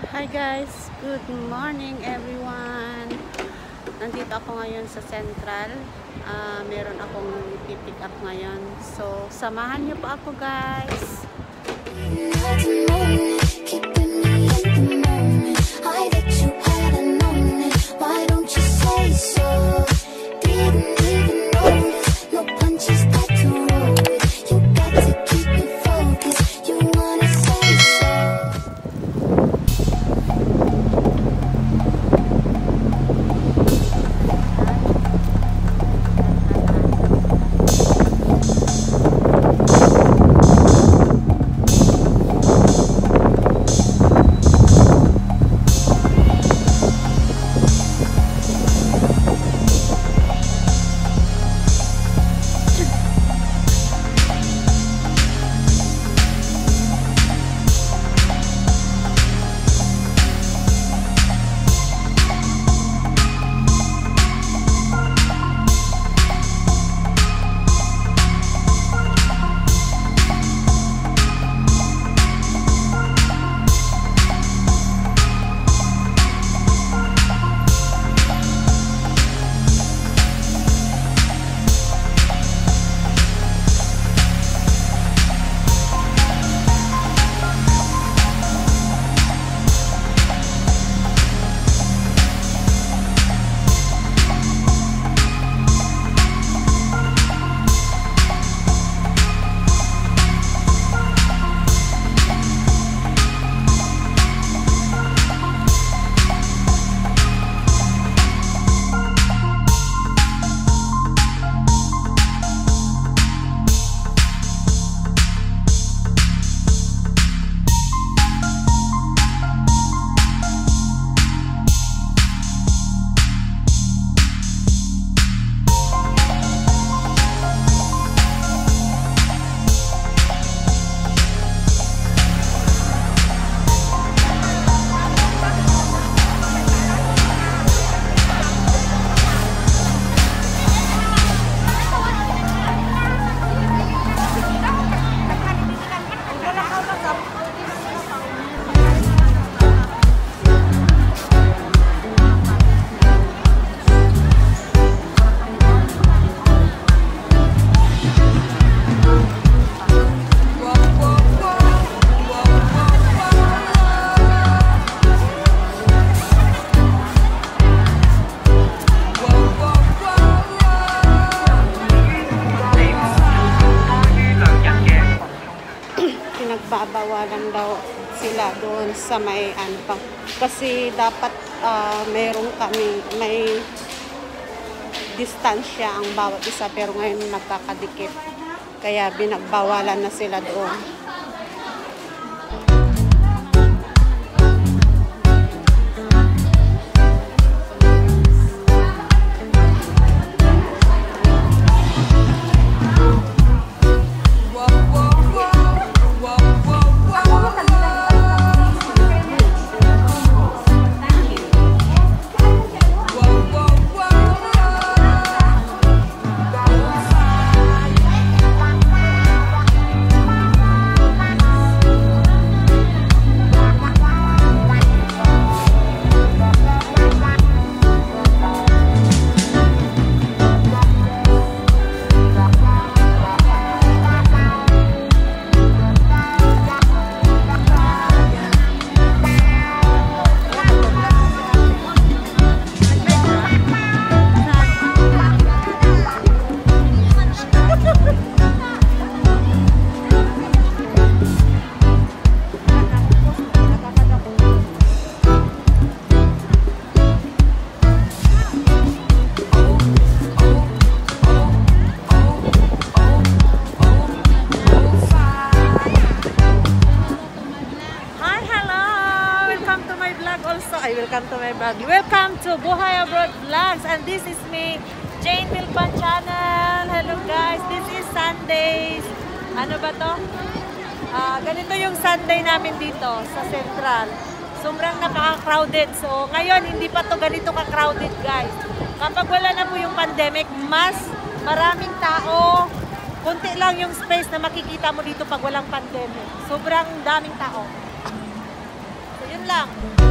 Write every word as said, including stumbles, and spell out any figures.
Hi guys, good morning everyone. Nandito ako ngayon sa Central. Uh, meron akong pipick up ngayon. So, samahan niyo po ako guys. Pinagbabawalan daw sila doon sa may ano pa. Kasi dapat uh, mayroong kami, may distansya ang bawat isa, pero ngayon nagkakadikit. Kaya binagbawalan na sila doon. I welcome to my vlog. Welcome to Buhay Abroad Vlogs, and this is me, Jane Milpan Channel. Hello guys, this is Sundays. Ano ba to? Uh, ganito yung Sunday namin dito sa Central. Sobrang napaka-crowded. So ngayon hindi pa to ganito ka-crowded guys. Kapag wala na po yung pandemic, mas maraming tao. Kunti lang yung space na makikita mo dito pag walang pandemic. Sobrang daming tao. So yun time lang.